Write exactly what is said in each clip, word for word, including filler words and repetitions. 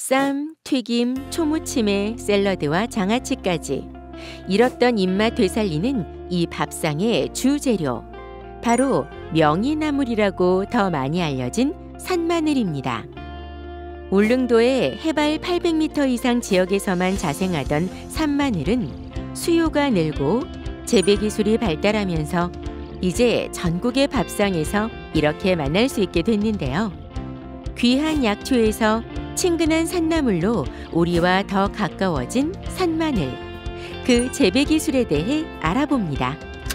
쌈, 튀김, 초무침에 샐러드와 장아찌까지 잃었던 입맛 되살리는 이 밥상의 주재료, 바로 명이나물이라고 더 많이 알려진 산마늘입니다. 울릉도의 해발 팔백 미터 이상 지역에서만 자생하던 산마늘은 수요가 늘고 재배 기술이 발달하면서 이제 전국의 밥상에서 이렇게 만날 수 있게 됐는데요. 귀한 약초에서 친근한 산나물로 우리와 더 가까워진 산마늘, 그 재배 기술에 대해 알아봅니다.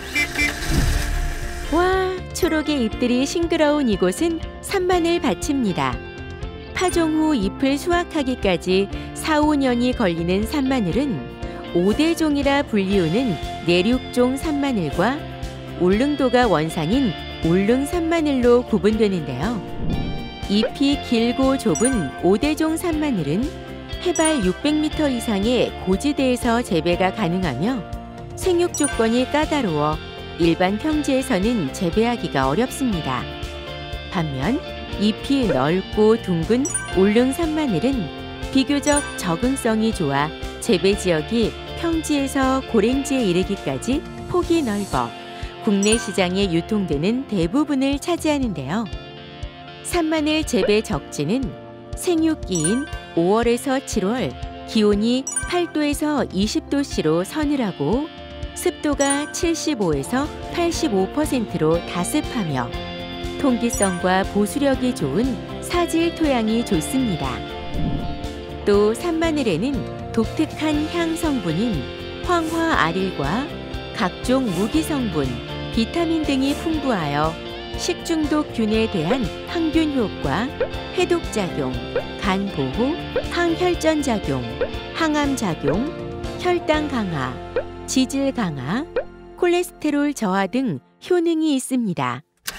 와, 초록의 잎들이 싱그러운 이곳은 산마늘 밭입니다. 파종 후 잎을 수확하기까지 사, 오 년이 걸리는 산마늘은 오대종이라 불리우는 내륙종 산마늘과 울릉도가 원산인 울릉 산마늘로 구분되는데요. 잎이 길고 좁은 오대종 산마늘은 해발 육백 미터 이상의 고지대에서 재배가 가능하며 생육 조건이 까다로워 일반 평지에서는 재배하기가 어렵습니다. 반면 잎이 넓고 둥근 울릉 산마늘은 비교적 적응성이 좋아 재배 지역이 평지에서 고랭지에 이르기까지 폭이 넓어 국내 시장에 유통되는 대부분을 차지하는데요. 산마늘 재배 적지는 생육기인 오월에서 칠월, 기온이 팔 도에서 이십 도씨로 서늘하고 습도가 칠십오에서 팔십오 퍼센트로 다습하며 통기성과 보수력이 좋은 사질 토양이 좋습니다. 또 산마늘에는 독특한 향 성분인 황화아릴과 각종 무기 성분, 비타민 등이 풍부하여 식중독균에 대한 항균 효과, 해독작용, 간 보호, 항혈전 작용, 항암 작용, 혈당 강화, 지질 강화, 콜레스테롤 저하 등 효능이 있습니다.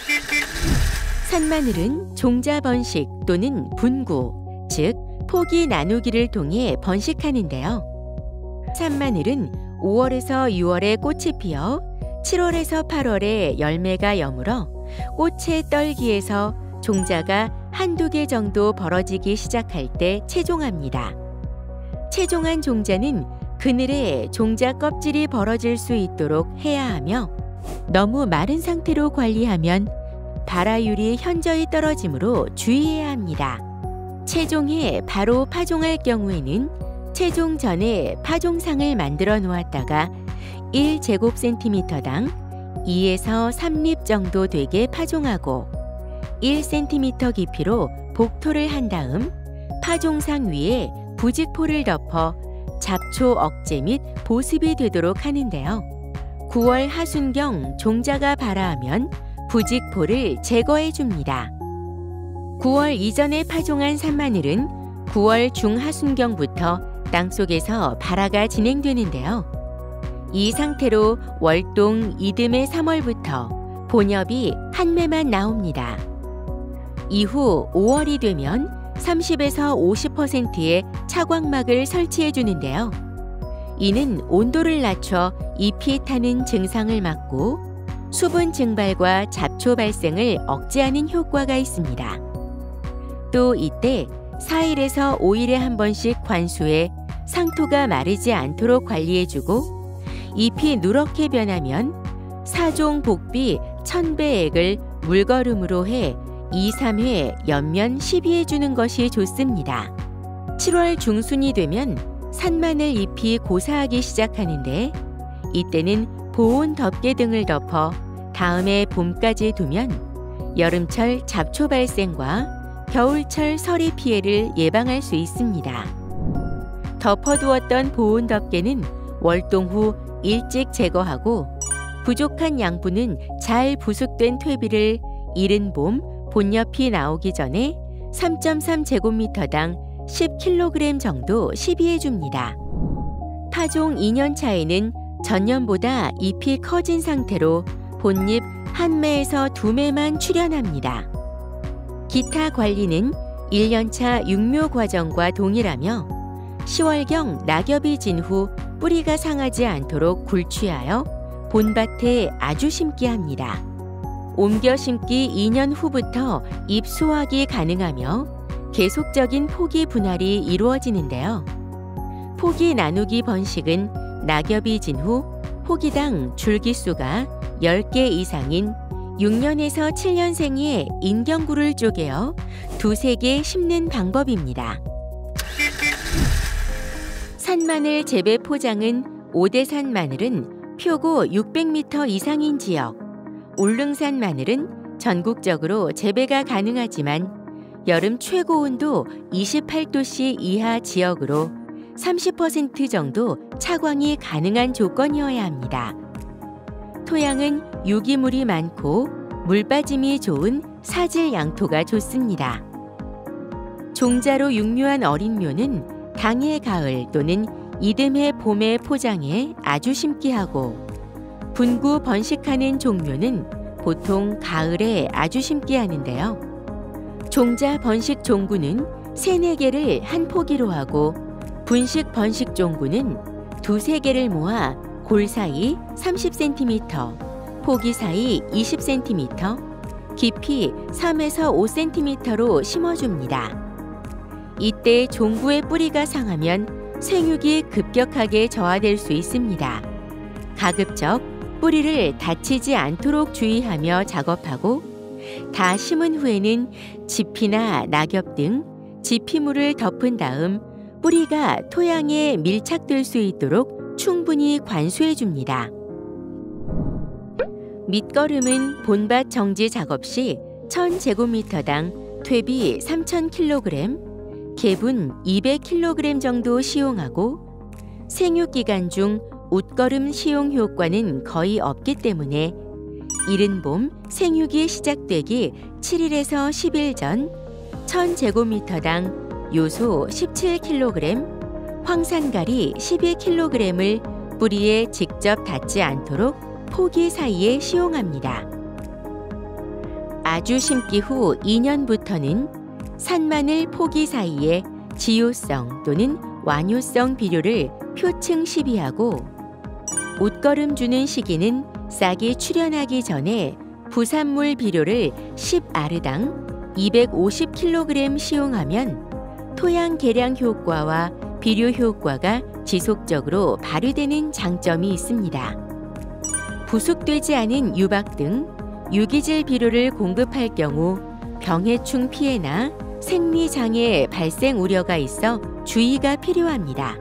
산마늘은 종자 번식 또는 분구, 즉 포기 나누기를 통해 번식하는데요. 산마늘은 오월에서 유월에 꽃이 피어 칠월에서 팔월에 열매가 여물어 꽃의 떨기에서 종자가 한두 개 정도 벌어지기 시작할 때 채종합니다. 채종한 종자는 그늘에 종자 껍질이 벌어질 수 있도록 해야 하며 너무 마른 상태로 관리하면 발화율이 현저히 떨어지므로 주의해야 합니다. 채종해 바로 파종할 경우에는 채종 전에 파종상을 만들어 놓았다가 일 제곱센티미터당 이에서 삼 립 정도 되게 파종하고 일 센티미터 깊이로 복토를 한 다음 파종상 위에 부직포를 덮어 잡초 억제 및 보습이 되도록 하는데요. 구월 하순경 종자가 발화하면 부직포를 제거해 줍니다. 구월 이전에 파종한 산마늘은 구월 중하순경부터 땅속에서 발화가 진행되는데요. 이 상태로 월동 이듬해 삼월부터 본엽이 한 매만 나옵니다. 이후 오월이 되면 삼십에서 오십 퍼센트의 차광막을 설치해 주는데요. 이는 온도를 낮춰 잎이 타는 증상을 막고 수분 증발과 잡초 발생을 억제하는 효과가 있습니다. 또 이때 사 일에서 오 일에 한 번씩 관수해 상토가 마르지 않도록 관리해주고 잎이 누렇게 변하면 사종 복비 천배액을 물거름으로 해 이, 삼 회 연면 십이 회 주는 것이 좋습니다. 칠월 중순이 되면 산마늘 잎이 고사하기 시작하는데 이때는 보온 덮개 등을 덮어 다음해 봄까지 두면 여름철 잡초 발생과 겨울철 서리 피해를 예방할 수 있습니다. 덮어두었던 보온 덮개는 월동 후 일찍 제거하고 부족한 양분은 잘 부숙된 퇴비를 이른 봄 본엽이 나오기 전에 삼 점 삼 제곱미터당 십 킬로그램 정도 시비해 줍니다. 파종 이 년 차에는 전년보다 잎이 커진 상태로 본잎 한 매에서 두 매만 출현합니다. 기타 관리는 일 년 차 육묘 과정과 동일하며 시월경 낙엽이 진 후 뿌리가 상하지 않도록 굴취하여 본밭에 아주 심기 합니다. 옮겨 심기 이 년 후부터 잎 수확이 가능하며 계속적인 포기 분할이 이루어지는데요. 포기 나누기 번식은 낙엽이 진 후 포기당 줄기수가 열 개 이상인 육 년에서 칠 년생의 인경구를 쪼개어 두세 개 심는 방법입니다. 산마늘 재배 포장은 오대산 마늘은 표고 육백 미터 이상인 지역, 울릉산 마늘은 전국적으로 재배가 가능하지만 여름 최고 온도 이십팔 도씨 이하 지역으로 삼십 퍼센트 정도 차광이 가능한 조건이어야 합니다. 토양은 유기물이 많고 물 빠짐이 좋은 사질 양토가 좋습니다. 종자로 육류한 어린 묘는 당해 가을 또는 이듬해 봄에 포장해 아주 심기 하고, 분구 번식하는 종묘는 보통 가을에 아주 심기 하는데요. 종자 번식 종구는 세네 개를 한 포기로 하고, 분식 번식 종구는 두세 개를 모아 골 사이 삼십 센티미터, 포기 사이 이십 센티미터, 깊이 삼에서 오 센티미터로 심어줍니다. 이때 종구의 뿌리가 상하면 생육이 급격하게 저하될 수 있습니다. 가급적 뿌리를 다치지 않도록 주의하며 작업하고, 다 심은 후에는 지피나 낙엽 등 지피물을 덮은 다음 뿌리가 토양에 밀착될 수 있도록 충분히 관수해 줍니다. 밑거름은 본밭 정지 작업 시 천 제곱미터당 퇴비 삼천 킬로그램, 개분 이백 킬로그램 정도 시용하고, 생육 기간 중 웃거름 시용 효과는 거의 없기 때문에 이른 봄 생육이 시작되기 칠 일에서 십 일 전 천 제곱미터당 요소 십칠 킬로그램, 황산가리 십이 킬로그램을 뿌리에 직접 닿지 않도록 포기 사이에 시용합니다. 아주 심기 후 이 년부터는 산마늘 포기 사이에 지효성 또는 완효성 비료를 표층 시비하고, 웃거름 주는 시기는 싹이 출현하기 전에 부산물 비료를 십 아르당 이백오십 킬로그램 시용하면 토양 개량 효과와 비료 효과가 지속적으로 발휘되는 장점이 있습니다. 부숙되지 않은 유박 등 유기질 비료를 공급할 경우 병해충 피해나 생리장애 발생 우려가 있어 주의가 필요합니다.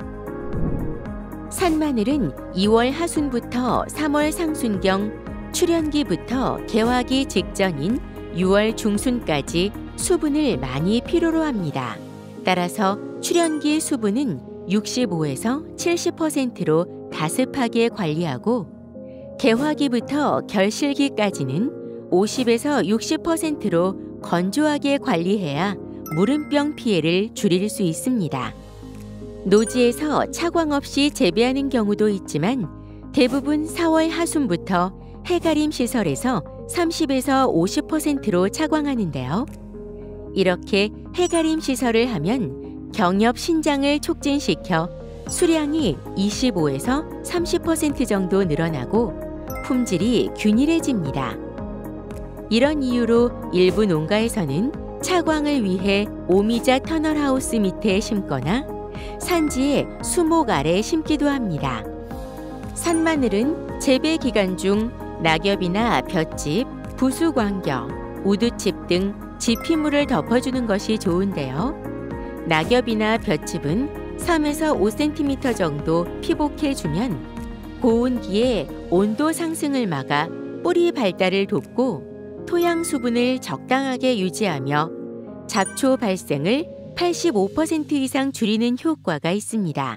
산마늘은 이월 하순부터 삼월 상순경, 출현기부터 개화기 직전인 유월 중순까지 수분을 많이 필요로 합니다. 따라서 출현기 수분은 육십오에서 칠십 퍼센트로 다습하게 관리하고, 개화기부터 결실기까지는 오십에서 육십 퍼센트로 건조하게 관리해야 무름병 피해를 줄일 수 있습니다. 노지에서 차광 없이 재배하는 경우도 있지만 대부분 사월 하순부터 해가림 시설에서 삼십에서 오십 퍼센트로 차광하는데요. 이렇게 해가림 시설을 하면 경엽 신장을 촉진시켜 수량이 이십오에서 삼십 퍼센트 정도 늘어나고 품질이 균일해집니다. 이런 이유로 일부 농가에서는 차광을 위해 오미자 터널하우스 밑에 심거나 산지에 수목 아래 심기도 합니다. 산마늘은 재배 기간 중 낙엽이나 볏짚, 부수광겨, 우두칩 등 지피물을 덮어주는 것이 좋은데요. 낙엽이나 볏짚은 삼에서 오 센티미터 정도 피복해주면 고온기에 온도 상승을 막아 뿌리 발달을 돕고, 토양 수분을 적당하게 유지하며 잡초 발생을 팔십오 퍼센트 이상 줄이는 효과가 있습니다.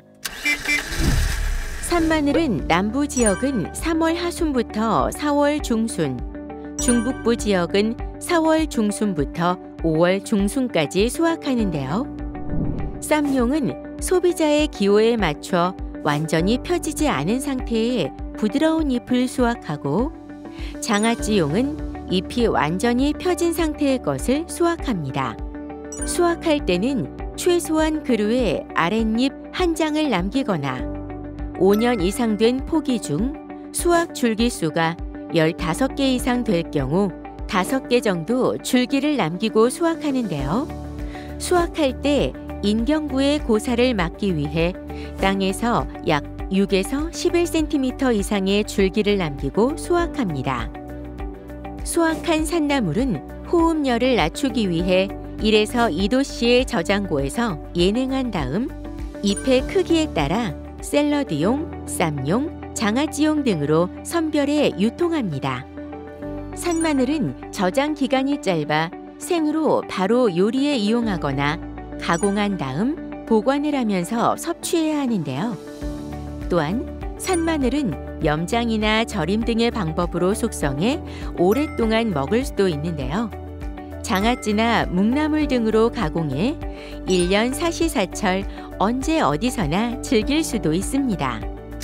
산마늘은 남부 지역은 삼월 하순부터 사월 중순, 중북부 지역은 사월 중순부터 오월 중순까지 수확하는데요. 쌈용은 소비자의 기호에 맞춰 완전히 펴지지 않은 상태의 부드러운 잎을 수확하고, 장아찌용은 잎이 완전히 펴진 상태의 것을 수확합니다. 수확할 때는 최소한 그루에 아랫잎 한 장을 남기거나, 오 년 이상 된 포기 중 수확 줄기수가 열다섯 개 이상 될 경우 다섯 개 정도 줄기를 남기고 수확하는데요. 수확할 때 인경구의 고사를 막기 위해 땅에서 약 육에서 십일 센티미터 이상의 줄기를 남기고 수확합니다. 수확한 산나물은 호흡열을 낮추기 위해 일에서 이 도씨의 저장고에서 예냉한 다음 잎의 크기에 따라 샐러드용, 쌈용, 장아찌용 등으로 선별해 유통합니다. 산마늘은 저장 기간이 짧아 생으로 바로 요리에 이용하거나 가공한 다음 보관을 하면서 섭취해야 하는데요. 또한 산마늘은 염장이나 절임 등의 방법으로 숙성해 오랫동안 먹을 수도 있는데요. 장아찌나 묵나물 등으로 가공해 일 년 사시사철 언제 어디서나 즐길 수도 있습니다.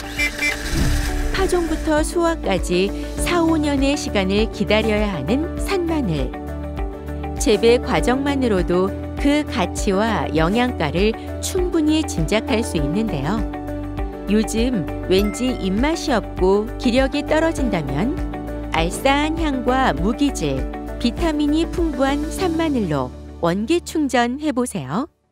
파종부터 수확까지 사, 오 년의 시간을 기다려야 하는 산마늘. 재배 과정만으로도 그 가치와 영양가를 충분히 짐작할 수 있는데요. 요즘 왠지 입맛이 없고 기력이 떨어진다면 알싸한 향과 무기질, 비타민이 풍부한 산마늘로 원기 충전해보세요.